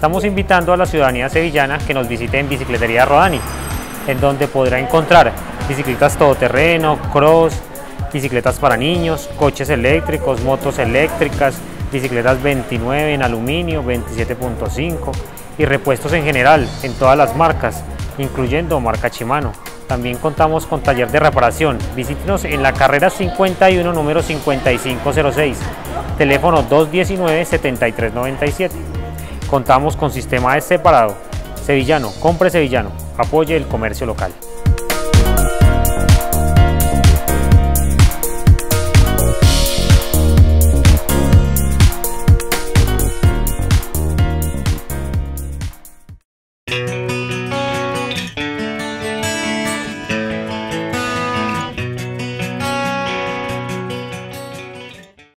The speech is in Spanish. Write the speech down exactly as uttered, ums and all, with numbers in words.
Estamos invitando a la ciudadanía sevillana que nos visite en Bicicletería Rodani, en donde podrá encontrar bicicletas todoterreno, cross, bicicletas para niños, coches eléctricos, motos eléctricas, bicicletas veintinueve en aluminio, veintisiete punto cinco y repuestos en general en todas las marcas, incluyendo marca Shimano. También contamos con taller de reparación. Visítenos en la carrera cincuenta y uno, número cincuenta y cinco cero seis, teléfono dos uno nueve, siete tres nueve siete. Contamos con sistema de separado. Sevillano, compre sevillano, apoye el comercio local.